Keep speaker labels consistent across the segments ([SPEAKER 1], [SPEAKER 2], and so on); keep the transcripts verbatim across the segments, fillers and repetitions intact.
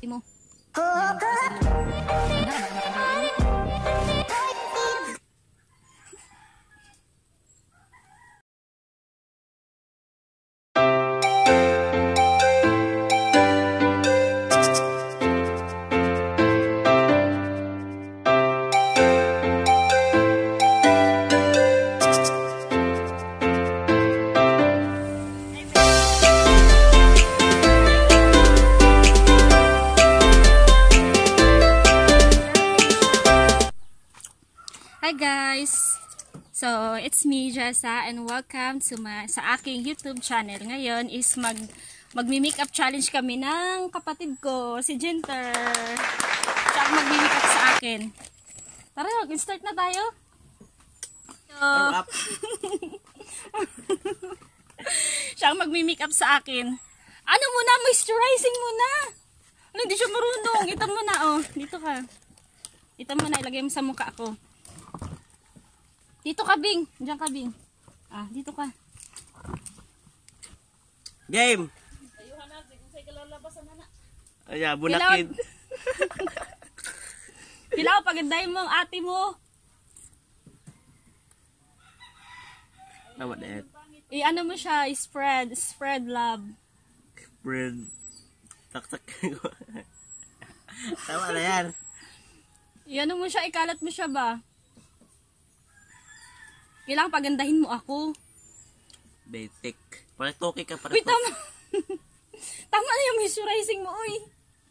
[SPEAKER 1] mo. Yan, tapos ilong. Hi guys! So, it's me, Jessa, and welcome to my, sa aking YouTube channel. Ngayon is mag, magmi-makeup challenge kami ng kapatid ko, si Jinter. Siya ang magmi-makeup sa akin. Tara, mag-start na tayo. So, siya ang magmi-makeup sa akin. Ano muna? Moisturizing muna! Ano, hindi siya marunong. Ito muna, oh. Dito ka. Ito muna, ilagay mo sa mukha ko. Dito ka, Bing. Diyan ka, Bing. Ah, dito ka.
[SPEAKER 2] Game!
[SPEAKER 1] Ayuhan natin. Kung sa'yo kalalabasan na na.
[SPEAKER 2] Ayan, bunakid.
[SPEAKER 1] Pilaw, pagandahin mo ang ate mo.
[SPEAKER 2] Tama na yan.
[SPEAKER 1] I-ano mo siya, spread. Spread love.
[SPEAKER 2] Spread. Tak-tak. Tama na yan.
[SPEAKER 1] I-ano mo siya, ikalat mo siya ba? Kailangan pagandahin mo ako.
[SPEAKER 2] Betik. Para toki ka. Para
[SPEAKER 1] Uy, tama. Tama na yung moisturizing mo, uy.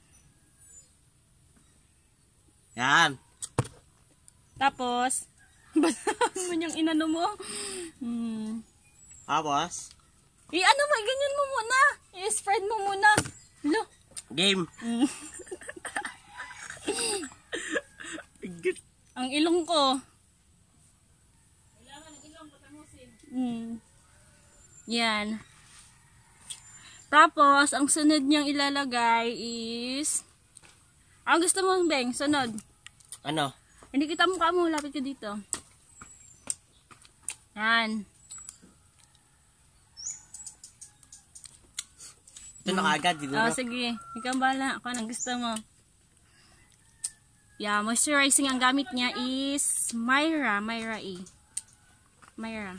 [SPEAKER 2] Yan.
[SPEAKER 1] Tapos, basahan mo yung inano mo. Hmm.
[SPEAKER 2] Tapos,
[SPEAKER 1] I-ano mo, ganyan mo muna. I-spread mo muna. Lo.
[SPEAKER 2] game.
[SPEAKER 1] Mm. Ang ilong ko. Hmm. Yan. Tapos, ang sunod niyang ilalagay is... Ang gusto mo, Beng? Sunod.
[SPEAKER 2] Ano?
[SPEAKER 1] Hindi kita mukha mo. Lapit ka dito. Yan.
[SPEAKER 2] Ito na kaagad. Siguro.
[SPEAKER 1] Oh, sige. Ikaw bahala. Ako anong gusto mo. Yeah, moisturizing ang gamit niya is Myra. Myra E. Myra.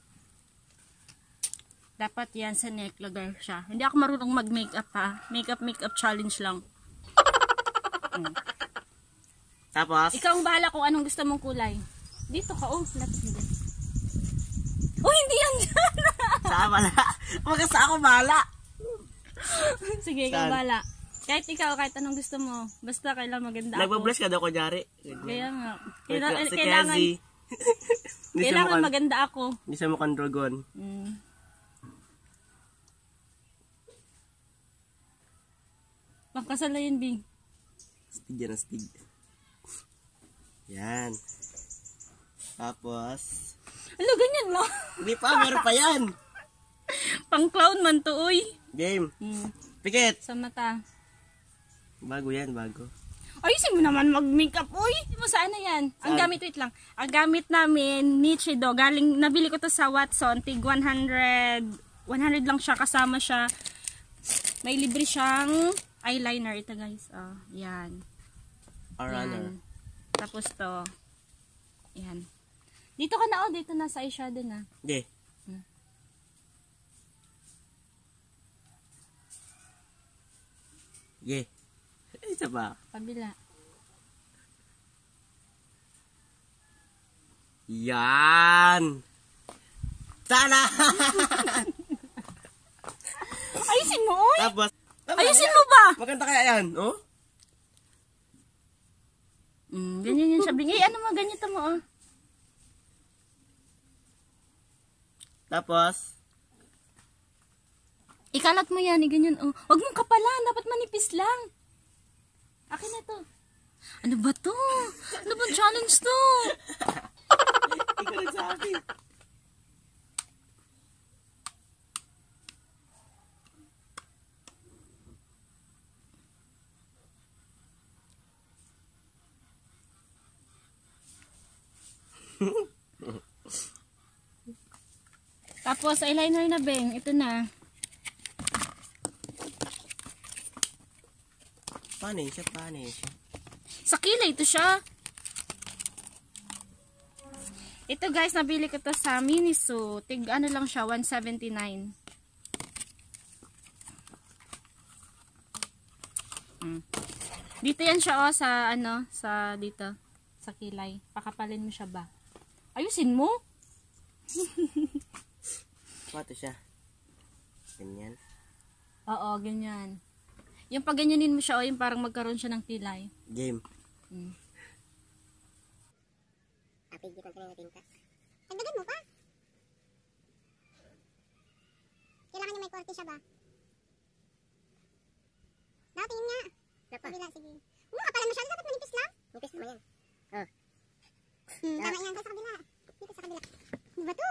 [SPEAKER 1] Dapat yan sa neck, lagay siya. Hindi ako marunong mag-makeup ha. Makeup, makeup challenge lang. Hmm.
[SPEAKER 2] Tapos,
[SPEAKER 1] Ikaw ang bahala kung anong gusto mong kulay. Dito ka, oh. Lapit mo din. Oh, hindi yan dyan.
[SPEAKER 2] sama na. Magkasa ako bahala.
[SPEAKER 1] Sige, ikaw
[SPEAKER 2] Saan?
[SPEAKER 1] bahala. Kahit ikaw, kahit anong gusto mo. Basta kailangan maganda ako.
[SPEAKER 2] Nagbabless ka daw, kunyari.
[SPEAKER 1] Kaya nga.
[SPEAKER 2] Wait,
[SPEAKER 1] Kailangan,
[SPEAKER 2] si
[SPEAKER 1] kailangan,
[SPEAKER 2] Kezi. Hindi siya
[SPEAKER 1] kailangan
[SPEAKER 2] mukhang-
[SPEAKER 1] maganda ako.
[SPEAKER 2] Hindi siya mukhang dragon.
[SPEAKER 1] Hmm. Makasal na yun, Bing.
[SPEAKER 2] Stig yan, stig. Yan. Tapos,
[SPEAKER 1] Ano, ganyan lang.
[SPEAKER 2] hindi pa, meron pa yan.
[SPEAKER 1] Pang clown man to, uy.
[SPEAKER 2] Game.
[SPEAKER 1] Hmm.
[SPEAKER 2] Pikit.
[SPEAKER 1] Sa mata.
[SPEAKER 2] Bago yan, bago.
[SPEAKER 1] Ayusin mo naman mag-makeup, uy. Hindi mo saan na yan. Ang
[SPEAKER 2] Saan?
[SPEAKER 1] gamit, wait lang. Ang gamit namin, Nichido. Galing, nabili ko to sa Watson. Tig one hundred. one hundred lang siya. Kasama siya. May libre siyang eyeliner. Ito, guys. Oh, yan.
[SPEAKER 2] Eyeliner.
[SPEAKER 1] Yan. Tapos to. Yan. Dito ka na, oh. Dito na sa eyeshadow na.
[SPEAKER 2] Hindi.
[SPEAKER 1] Hmm.
[SPEAKER 2] Yeah. Isa pa.
[SPEAKER 1] Pabila.
[SPEAKER 2] Yan. Sana.
[SPEAKER 1] Ayusin mo, uy.
[SPEAKER 2] Tapos,
[SPEAKER 1] Ayusin mo ba?
[SPEAKER 2] maganda kaya yan, oh?
[SPEAKER 1] Mm, ganyan yun sabi. Eh, ano mo, ganito mo, oh.
[SPEAKER 2] Tapos,
[SPEAKER 1] Ikalat mo yan, eh, ganyan, oh. Huwag mong kapalan, dapat manipis lang. Akin na to. Ano ba to? Ano ba challenge to?
[SPEAKER 2] ikaw nagsabi.
[SPEAKER 1] Tapos, eyeliner na, Beng. Ito na.
[SPEAKER 2] Paano yun siya? Paano yun siya?
[SPEAKER 1] Sa kilay ito siya. Ito guys, nabili ko to sa Miniso. Tig ano lang siya, one seventy-nine. Hmm. Dito yan siya oh, sa ano, sa dito, sa kilay. Pakapalin mo siya ba? Ayusin mo.
[SPEAKER 2] Pato siya. Ganyan.
[SPEAKER 1] Oo, ganyan. Yung pag ganyanin mo siya, oh, yung parang magkaroon siya ng kilay.
[SPEAKER 2] Game.
[SPEAKER 1] Hmm.
[SPEAKER 3] Apig dito na tinta. Tagdagan mo pa. Kailangan niya may korte siya ba? Daw, tingin nga. Kabila, sige. Hmm, kapala masyado. Dapat manipis lang. Manipis naman yan. Oh. Hmm, tama yan. Sa kabila. Dito sa kabila. Ano ba to?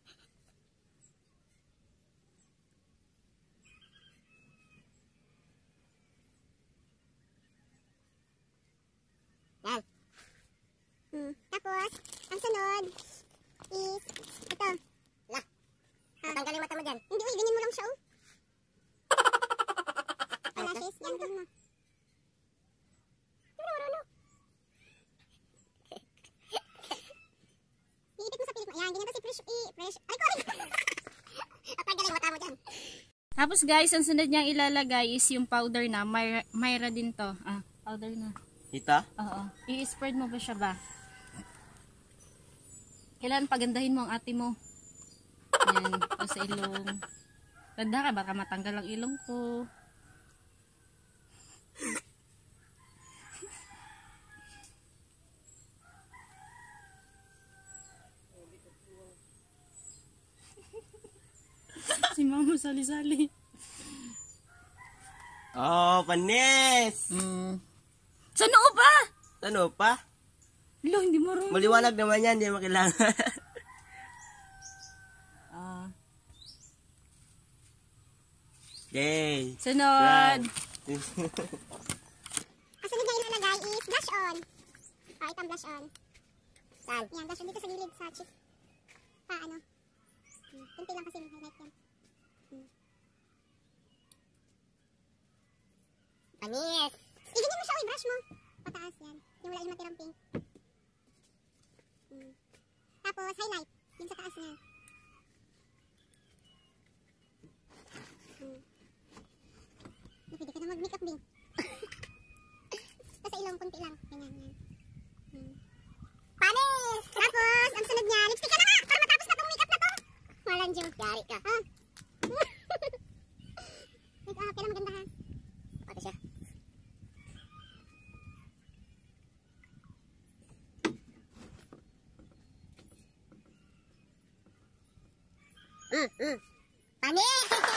[SPEAKER 3] Yan. Hmm. Tapos, ang sunod is ito. La. Tatanggalin mata mo dyan. Hindi, uy. Ganyan mo lang siya, oh. Eyelashes. Yan, ganyan mo. Hindi mo marunong. Iipit mo sa pilit mo. Yan, ganyan to si Fresh. I, Fresh. Ay, ko, ay, ko. Tatanggalin mata mo dyan.
[SPEAKER 1] Tapos guys, ang sunod niyang ilalagay is yung powder na. Myra, Myra din to. Ah, powder na.
[SPEAKER 2] Hita?
[SPEAKER 1] Oo. I-spread mo ba siya ba? Kailangan pagandahin mo ang ate mo. Yan. O sa ilong. Tanda ka, baka matanggal ang ilong ko. Si mama sali-sali.
[SPEAKER 2] Oh, panis!
[SPEAKER 1] Mm. Sa noo ba?
[SPEAKER 2] Ano pa?
[SPEAKER 1] Lo, hindi mo rin.
[SPEAKER 2] Maliwanag naman yan, hindi mo kailangan.
[SPEAKER 1] Ah.
[SPEAKER 2] Yay!
[SPEAKER 1] Sunod.
[SPEAKER 2] Yan.
[SPEAKER 3] Ang sunod na ilalagay is blush on. Oh, itong blush on. Saan? Yan, blush on dito sa gilid, sa cheek. Pa, ano. Hmm, kunti lang kasi highlight yan. Hmm. Panis! Iganyan mo siya, oy, brush mo. Pataas yan. Yung wala yung matirang pink. Hmm. Tapos, highlight. Yung sa taas niya. Hmm. Pwede ka na mag-makeup, Bing. Tapos sa ilong, kunti lang. Ganyan, yan. Hmm. Panis! Tapos, ang sunod niya, lipstick ka na nga! Para matapos na tong makeup na to! Walang Diyo. Yari ka. Ah. Make-up, kailan maganda ha? Pati siya. Mm, mm. Panis!